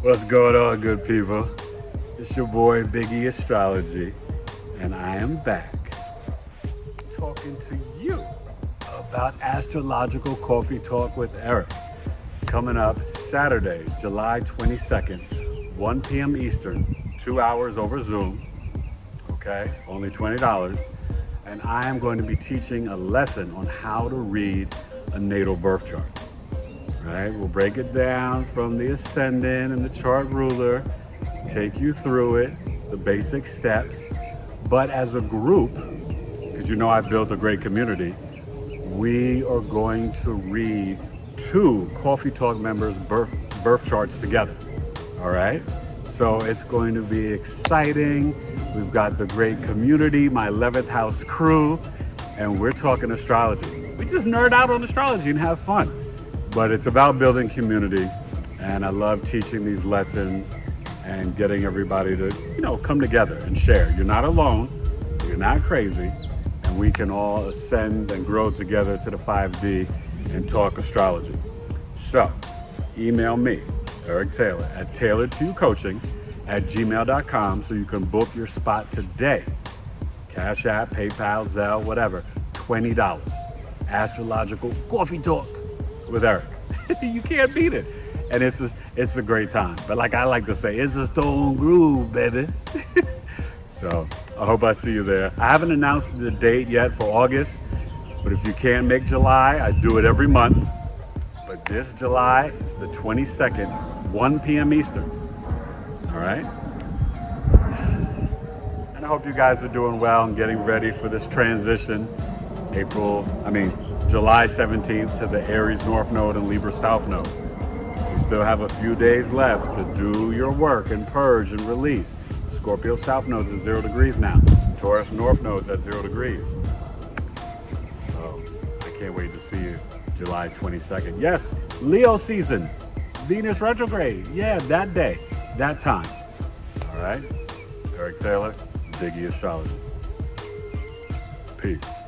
What's going on, good people? It's your boy, Biggie Astrology, and I am back talking to you about Astrological Coffee Talk with Eric. Coming up Saturday, July 22nd, 1 p.m. Eastern, 2 hours over Zoom, okay? Only $20. And I am going to be teaching a lesson on how to read a natal birth chart. Right? We'll break it down from the ascendant and the chart ruler, take you through it, the basic steps. But as a group, because you know I've built a great community, we are going to read 2 Coffee Talk members' birth charts together. All right? So it's going to be exciting. We've got the great community, my 11th house crew, and we're talking astrology. We just nerd out on astrology and have fun. But it's about building community, and I love teaching these lessons and getting everybody to, come together and share. You're not alone, you're not crazy, and we can all ascend and grow together to the 5D and talk astrology. So, email me, Eric Taylor, at tailoredtoyoucoaching@gmail.com so you can book your spot today. Cash App, PayPal, Zelle, whatever, $20. Astrological Coffee Talk with Eric. You can't beat it. And it's a great time. But like I like to say, it's a stone groove, baby. So I hope I see you there. I haven't announced the date yet for August, but if you can't make July, I do it every month. But this July, it's the 22nd, 1 p.m. Eastern. All right? And I hope you guys are doing well and getting ready for this transition. July 17th to the Aries North Node and Libra South Node. You still have a few days left to do your work and purge and release. Scorpio South Node's at 0 degrees now. Taurus North Node's at 0 degrees. So I can't wait to see you July 22nd. Yes, Leo season, Venus retrograde. Yeah, that day, that time. All right, Eric Taylor, Biggie Astrology. Peace.